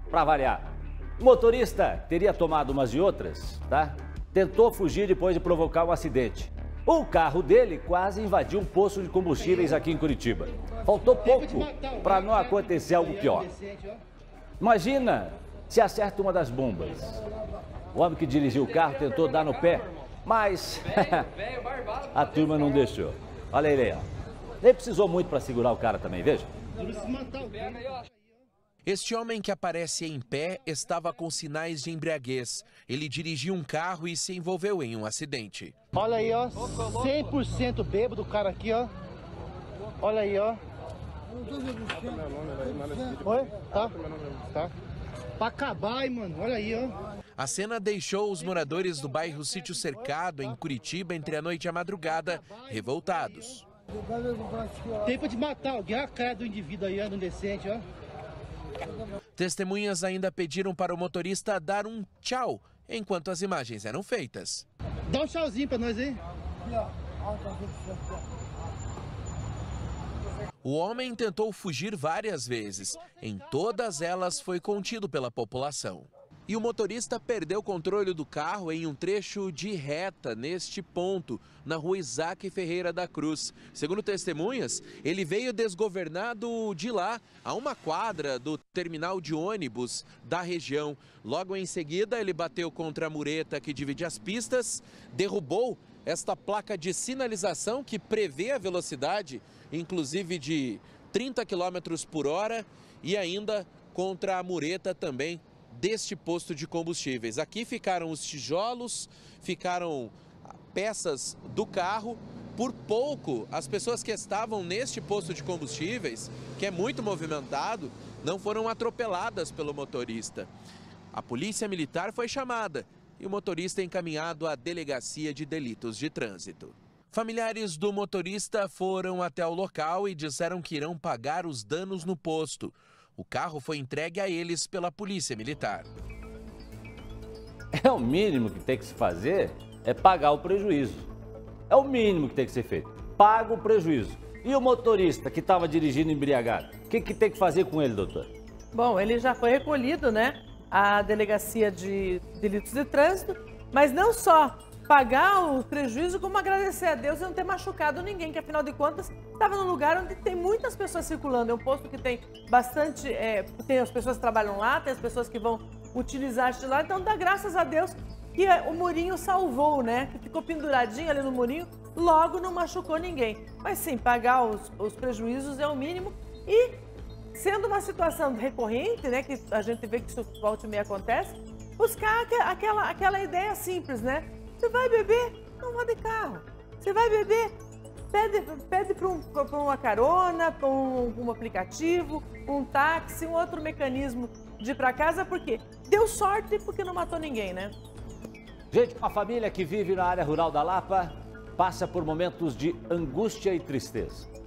para variar. O motorista teria tomado umas e outras, tá? Tentou fugir depois de provocar um acidente. O carro dele quase invadiu um posto de combustíveis aqui em Curitiba. Faltou pouco para não acontecer algo pior. Imagina se acerta uma das bombas. O homem que dirigiu o carro tentou dar no pé, mas a turma não deixou. Olha ele aí, ó. Nem precisou muito para segurar o cara também, veja. Este homem que aparece em pé estava com sinais de embriaguez. Ele dirigiu um carro e se envolveu em um acidente. Olha aí, ó, 100% bêbado o cara aqui, ó. Olha aí, ó. Oi? Tá. Pra acabar, hein, mano. Olha aí, ó. A cena deixou os moradores do bairro Sítio Cercado, em Curitiba, entre a noite e a madrugada, revoltados. Tempo de matar alguém, a cara do indivíduo aí, ó, no decente, ó. Testemunhas ainda pediram para o motorista dar um tchau enquanto as imagens eram feitas. Dá um tchauzinho pra nós aí. O homem tentou fugir várias vezes. Em todas elas foi contido pela população. E o motorista perdeu o controle do carro em um trecho de reta neste ponto, na rua Isaac Ferreira da Cruz. Segundo testemunhas, ele veio desgovernado de lá, a uma quadra do terminal de ônibus da região. Logo em seguida, ele bateu contra a mureta que divide as pistas, derrubou esta placa de sinalização que prevê a velocidade, inclusive de 30 km por hora, e ainda contra a mureta também deste posto de combustíveis. Aqui ficaram os tijolos, ficaram peças do carro. Por pouco, as pessoas que estavam neste posto de combustíveis, que é muito movimentado, não foram atropeladas pelo motorista. A polícia militar foi chamada e o motorista encaminhado à delegacia de delitos de trânsito. Familiares do motorista foram até o local e disseram que irão pagar os danos no posto. O carro foi entregue a eles pela polícia militar. É o mínimo que tem que se fazer, é pagar o prejuízo. É o mínimo que tem que ser feito. Paga o prejuízo. E o motorista que estava dirigindo embriagado? O que tem que fazer com ele, doutor? Bom, ele já foi recolhido, né, à delegacia de delitos de trânsito, mas não só pagar o prejuízo, como agradecer a Deus e não ter machucado ninguém, que afinal de contas estava num lugar onde tem muitas pessoas circulando. É um posto que tem bastante, tem as pessoas que trabalham lá, tem as pessoas que vão utilizar este lá, então dá graças a Deus que o murinho salvou, né? Que ficou penduradinho ali no murinho, logo não machucou ninguém. Mas sim, pagar os prejuízos é o mínimo e, sendo uma situação recorrente, né, que a gente vê que isso volta e meia acontece, buscar aquela ideia simples, né? Você vai beber? Não vá de carro. Você vai beber? Pede para uma carona, para um aplicativo, um táxi, um outro mecanismo de ir para casa, porque deu sorte porque não matou ninguém, né? Gente, uma família que vive na área rural da Lapa passa por momentos de angústia e tristeza.